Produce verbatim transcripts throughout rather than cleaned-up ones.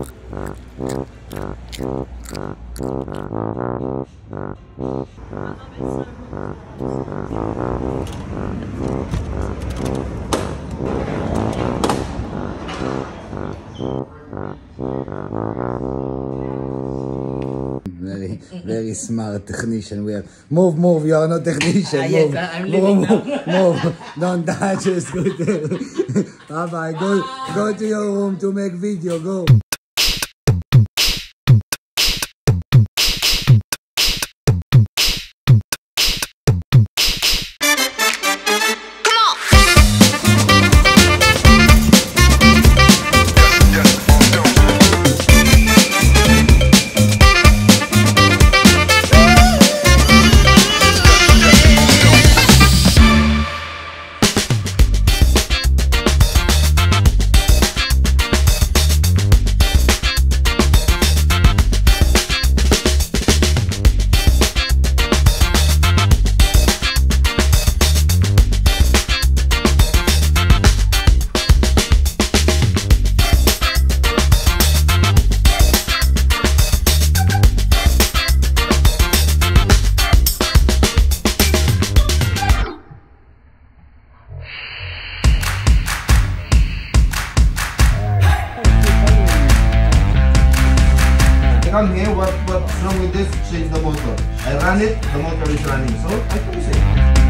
Very, very smart technician. We have move, move. You are not technician. Ah, move, yes, I'm move, leaving move, move. Don't touch the scooter. Bye bye. Go, go to your room to make video. Go. Come here, what, what's wrong with this? Change the motor. I run it, the motor is running. So I can say.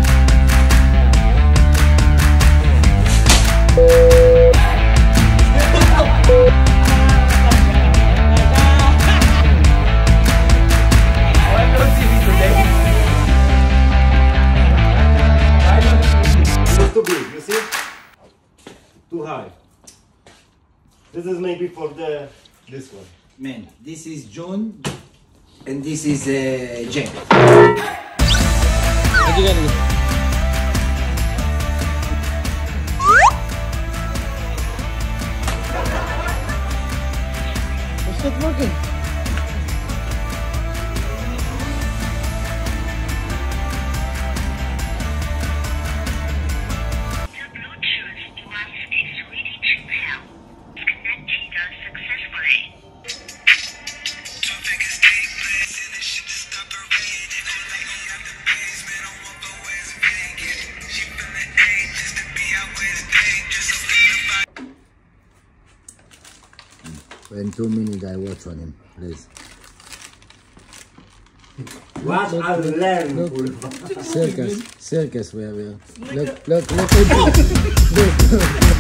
Why don't see me today? It's too big, you see? Too high. This is maybe for the this one. Man, this is John and this is uh, Jen. It's not working. In two minutes I watch on him, please. What I learned. Look, circus, circus where we are. Look, look, look, look, look.